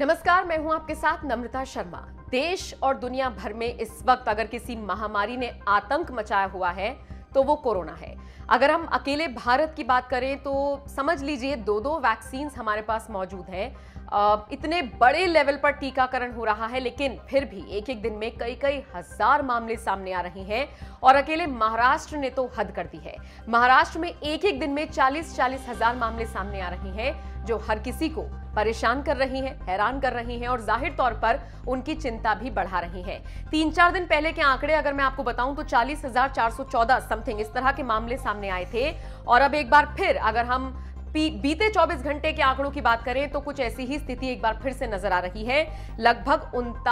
नमस्कार, मैं हूं आपके साथ नम्रता शर्मा। देश और दुनिया भर में इस वक्त अगर किसी महामारी ने आतंक मचाया हुआ है तो वो कोरोना है। अगर हम अकेले भारत की बात करें तो समझ लीजिए दो वैक्सीन हमारे पास मौजूद हैं। इतने बड़े लेवल पर टीकाकरण हो रहा है, लेकिन फिर भी एक एक दिन में कई हजार मामले सामने आ रहे हैं और अकेले महाराष्ट्र ने तो हद कर दी है। महाराष्ट्र में एक एक दिन में 40 हजार मामले सामने आ रहे हैं, जो हर किसी को परेशान कर रही हैं, हैरान कर रही हैं और जाहिर तौर पर उनकी चिंता भी बढ़ा रही हैं। 3-4 दिन पहले के आंकड़े अगर मैं आपको बताऊं तो 40,414 समथिंग इस तरह के मामले सामने आए थे। और अब एक बार फिर अगर हम बीते 24 घंटे के आंकड़ों की बात करें तो कुछ ऐसी ही स्थिति एक बार फिर से नजर आ रही है। लगभग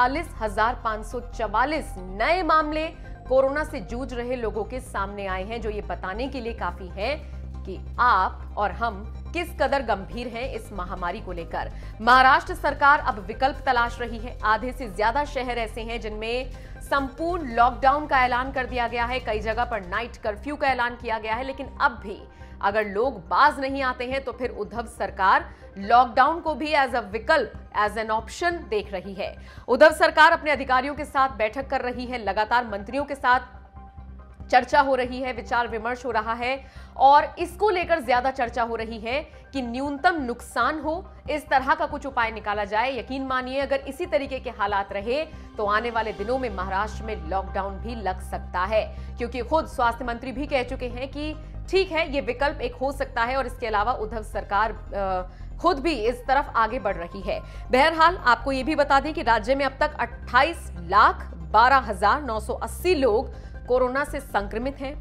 39,544 नए मामले कोरोना से जूझ रहे लोगों के सामने आए हैं, जो ये बताने के लिए काफी है कि आप और हम किस कदर गंभीर हैं इस महामारी को लेकर। महाराष्ट्र सरकार अब विकल्प तलाश रही है। आधे से ज्यादा शहर ऐसे हैं जिनमें संपूर्ण लॉकडाउन का ऐलान कर दिया गया है। कई जगह पर नाइट कर्फ्यू का ऐलान किया गया है, लेकिन अब भी अगर लोग बाज नहीं आते हैं तो फिर उद्धव सरकार लॉकडाउन को भी एज अ विकल्प, एज एन ऑप्शन देख रही है। उद्धव सरकार अपने अधिकारियों के साथ बैठक कर रही है, लगातार मंत्रियों के साथ चर्चा हो रही है, विचार विमर्श हो रहा है और इसको लेकर ज्यादा चर्चा हो रही है कि न्यूनतम नुकसान हो, इस तरह का कुछ उपाय निकाला जाए। यकीन मानिए अगर इसी तरीके के हालात रहे तो आने वाले दिनों में महाराष्ट्र में लॉकडाउन भी लग सकता है, क्योंकि खुद स्वास्थ्य मंत्री भी कह चुके हैं कि ठीक है, ये विकल्प एक हो सकता है और इसके अलावा उद्धव सरकार खुद भी इस तरफ आगे बढ़ रही है। बहरहाल आपको ये भी बता दें कि राज्य में अब तक 28,12,980 लोग कोरोना से संक्रमित हैं।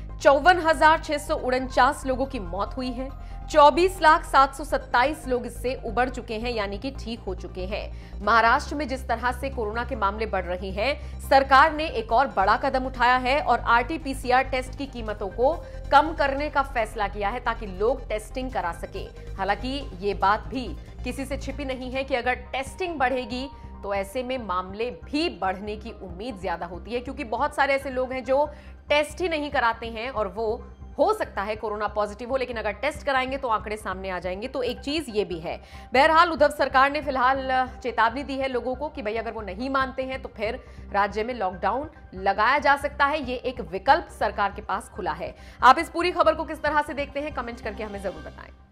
54,649 लोगों की मौत हुई है। 24,727 लोग इससे उबर चुके हैं, यानी कि ठीक हो चुके हैं। महाराष्ट्र में जिस तरह से कोरोना के मामले बढ़ रहे हैं, सरकार ने एक और बड़ा कदम उठाया है और आरटी-पीसीआर टेस्ट की कीमतों को कम करने का फैसला किया है ताकि लोग टेस्टिंग करा सके। हालांकि ये बात भी किसी से छिपी नहीं है कि अगर टेस्टिंग बढ़ेगी तो ऐसे में मामले भी बढ़ने की उम्मीद ज्यादा होती है, क्योंकि बहुत सारे ऐसे लोग हैं जो टेस्ट ही नहीं कराते हैं और वो हो सकता है कोरोना पॉजिटिव हो, लेकिन अगर टेस्ट कराएंगे तो आंकड़े सामने आ जाएंगे। तो एक चीज ये भी है। बहरहाल उद्धव सरकार ने फिलहाल चेतावनी दी है लोगों को कि भाई अगर वो नहीं मानते हैं तो फिर राज्य में लॉकडाउन लगाया जा सकता है। ये एक विकल्प सरकार के पास खुला है। आप इस पूरी खबर को किस तरह से देखते हैं, कमेंट करके हमें जरूर बताएं।